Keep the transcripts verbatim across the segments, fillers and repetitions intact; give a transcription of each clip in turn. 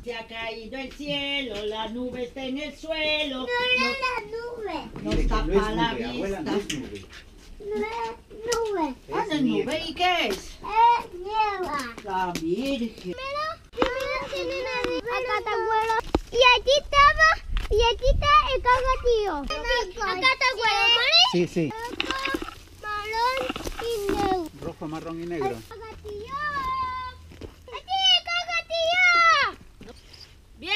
Se ha caído el cielo, la nube está en el suelo. No era la nube. Nos tapa no es la nube, abuela, no vista. es nube. No es nube. Ah, no es nube, ¿y qué es? Es nieva. La Virgen. Primero, primero tienen a Catacuelo. Y aquí estaba, y aquí está el cagatío. A Catacuelo, ¿vale? Sí, sí. Marrón y negro. Rojo, marrón y negro. ¡Cagatío! ¡Aquí, cagatío! ¡Bien!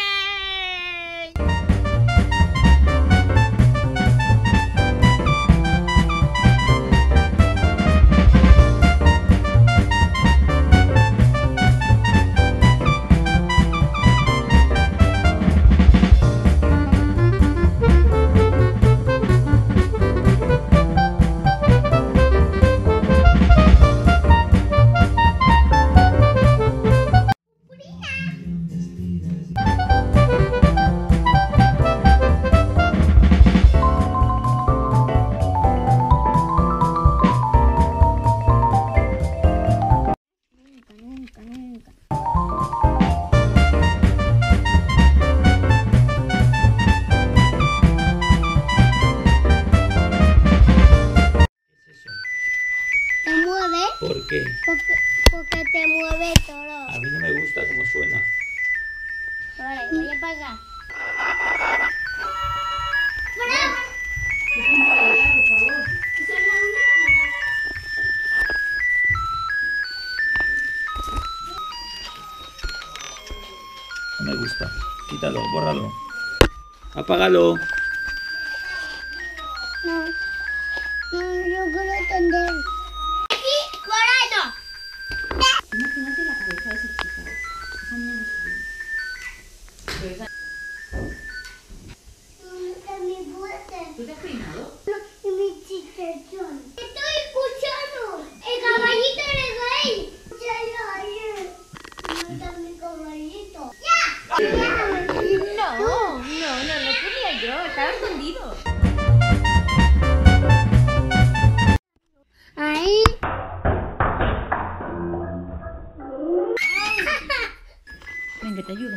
¿Te mueve? ¿Por qué? Porque, porque te mueve todo. A mí no me gusta cómo suena. Vale, voy a apagar. No me gusta. Quítalo, bórralo. Apágalo. No, no, yo quiero entender. Aquí, por ahí no. Imagínate la cabeza de esa chica. Esa niña no sabe. Pero esa... Mi fuerte. ¿Tú te has peinado? Y mi chicharrón. Estoy escuchando el caballito del rey. ¿Dónde está mi caballito? ¡Ya! No, no, no, no quería yo, estaba escondido. Ahí. Ven, que te ayudo.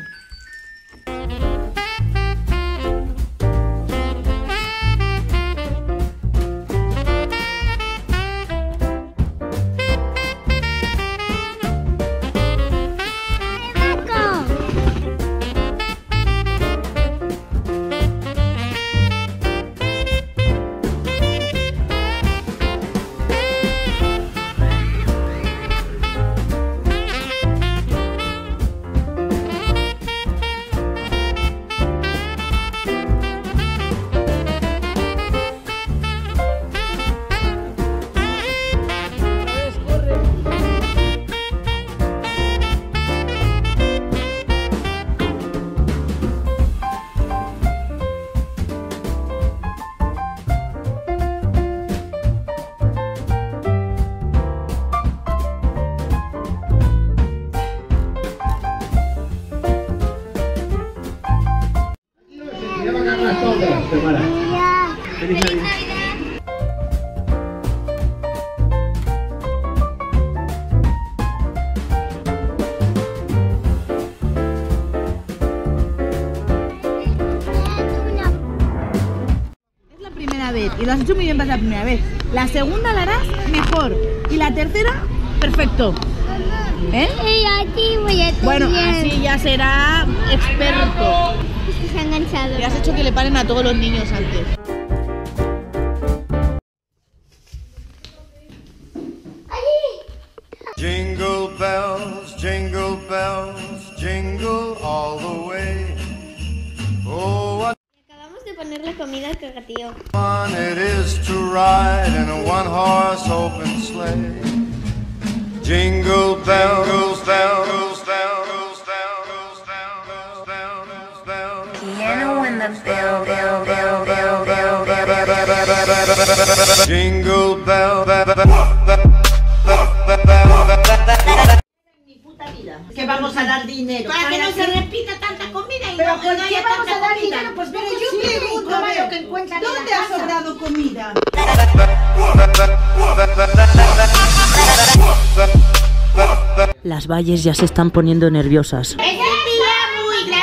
Feliz Navidad. Es la primera vez y lo has hecho muy bien para la primera vez. La segunda la harás mejor y la tercera, perfecto. ¿Eh? Y aquí voy a estar Bueno, bien. así ya será experto. Se ha enganchado. Y has hecho que le paren a todos los niños antes. Jingle bells, jingle bells, jingle all the way. Oh, what Acabamos de poner la comida al cagatío. fun it is to ride in a one-horse open sleigh. Jingle bells, bells, bells, bells, bells, bells, bells, bells. Piano when the bell, bell, bell, bell, bell, bell. Jingle bell, Mi puta vida. Que vamos a dar dinero. Para que no se repita tanta comida y Pero no, ¿por no qué haya vamos tanta a dar comida. dinero? Pues pero vamos yo sí, pregunto a a ver, lo que encuentran en ¿dónde la ha casa. sobrado comida? Las valles ya se están poniendo nerviosas. Es un día muy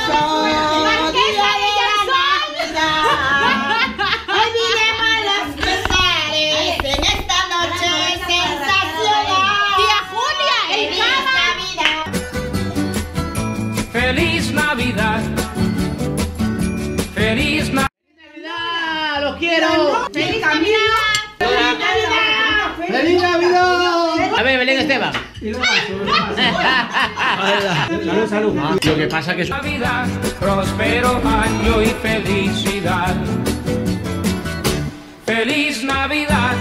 Marquesa de Navidad. Hoy diremos los pesares en esta noche sensacional. Tía Julia, el Navidad. Feliz Navidad. Feliz Navidad. ¡Los quiero! ¡Feliz Navidad! ¡Feliz Navidad! ¡Feliz Navidad! A ver, Belén Esteban. Salud, salud. Lo que pasa que es... Navidad, próspero año y felicidad. Feliz Navidad.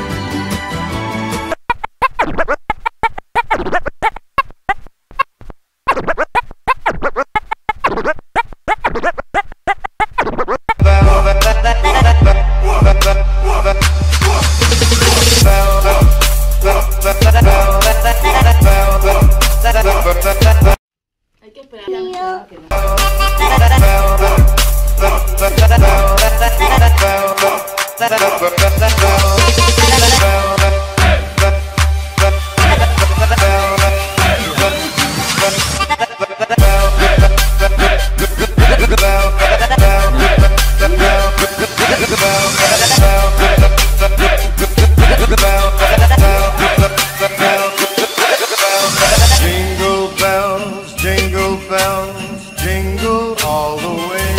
Hay que esperar. Jingle bells, jingle bells, jingle all the way.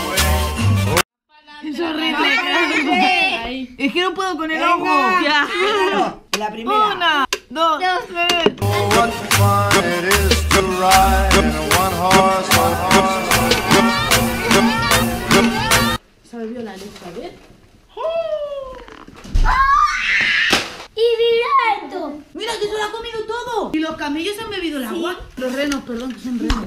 Es horrible. Es que no puedo con el ojo. Ya. La primera. Una, dos, tres. Oh, what fun it is to ride in a one-horse open Se me vio la leche, a ver. Y mira esto. Mira que se lo ha comido todo. Y los camellos han bebido el agua. Los renos, perdón, que son renos.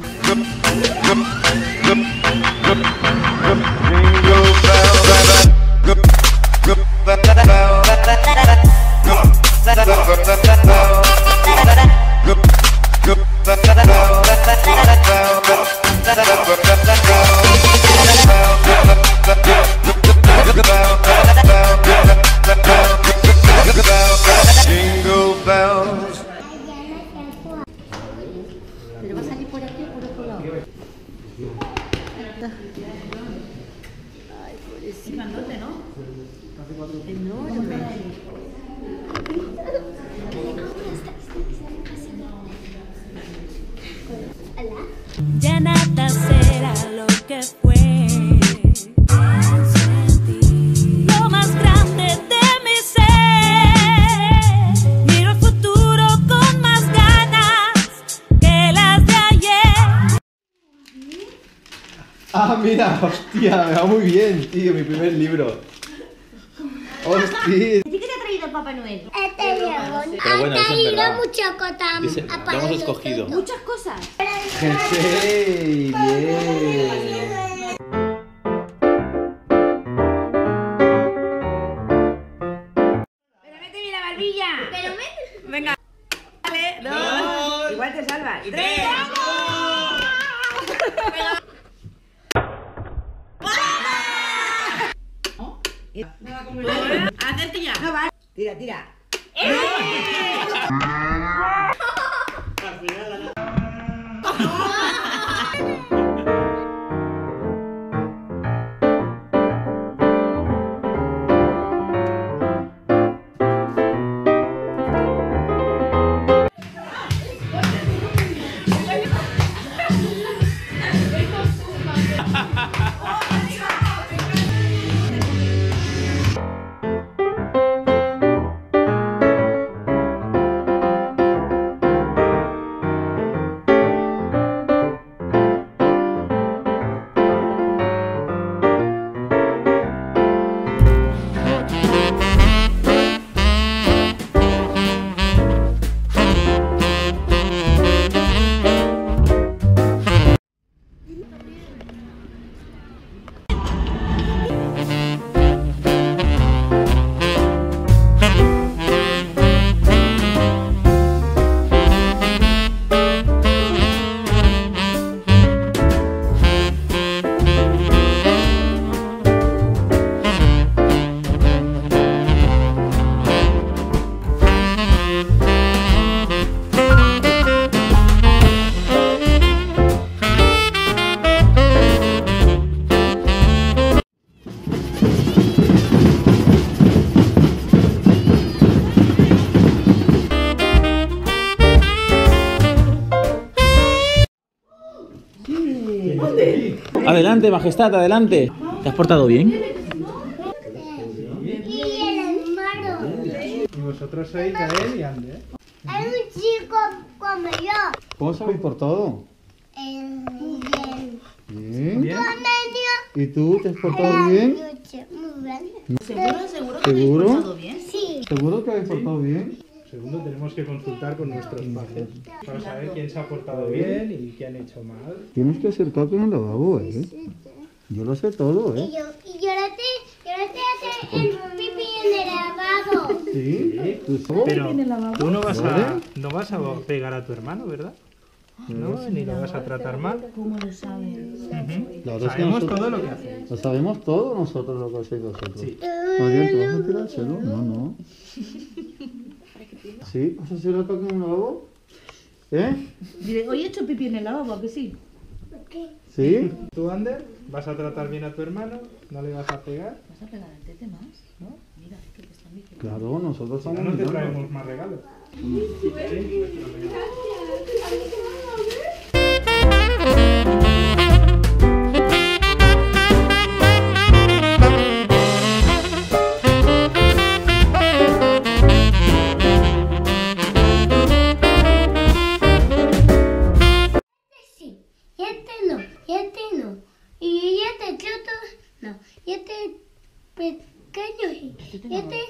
Jingle bells. Pero va a salir por aquí o por otro lado. Grandote, ¿no? Ya nada será lo que fue. Pienso en ti, lo más grande de mi ser. Miro el futuro con más ganas que las de ayer. Ah, mira, hostia, me va muy bien, tío, mi primer libro. Hostia. ¿Qué te ha traído Papá Noel? Este león Pero bueno, ha eso es traído verdad. muchas cosas. Dice, lo aparte hemos de escogido. todo. Muchas cosas. Jersey, bien. Pero méteme la barbilla. Pero me... Venga. Vale, dos. Igual te salvas. Tres. Hacerte ya. Tira, tira. Adelante, majestad, adelante. ¿Te has portado bien? Y el hermano. Y vosotros sois Gael y Ander. Hay un chico como yo. ¿Cómo os habéis portado? Eh, bien. Bien. Bien. ¿Y tú te has portado bien? Muy bien. ¿Seguro, seguro que te has ¿Seguro? portado bien? Sí. ¿Seguro que habéis portado bien? Segundo, tenemos que consultar con nuestros padres para saber quién se ha portado bien y quién ha hecho mal. Tienes que acercarte en el lavabo, ¿eh? Yo lo sé todo, Y ¿eh? yo, y yo no te, yo no te hace el pipí en el lavabo. ¿Sí? ¿Tú sabes? Pero tú no vas a, ¿Vale? no vas a pegar a tu hermano, ¿verdad? No, ni lo vas a tratar mal. ¿Cómo lo sabes? Ujú. Claro, es que Sabemos nosotros- todo lo que hacéis. Lo sabemos todo nosotros lo que hacéis vosotros. Sí. Oye, ¿te vas a tirárselo? No, no. ¿Sí? ¿Vas a hacer la caca en un lavabo? ¿Eh? Diré, hoy he hecho pipí en el lavabo, ¿a que sí? ¿Sí? Tú, Ander, vas a tratar bien a tu hermano, no le vas a pegar. ¿Vas a pegar al tete más? ¿No? Mira, es que te están diciendo. Claro, nosotros Si somos no, no te millones. traemos más regalos. Sí. Y este no. Y este no. Y este choto no. Y este pequeño sí. Y este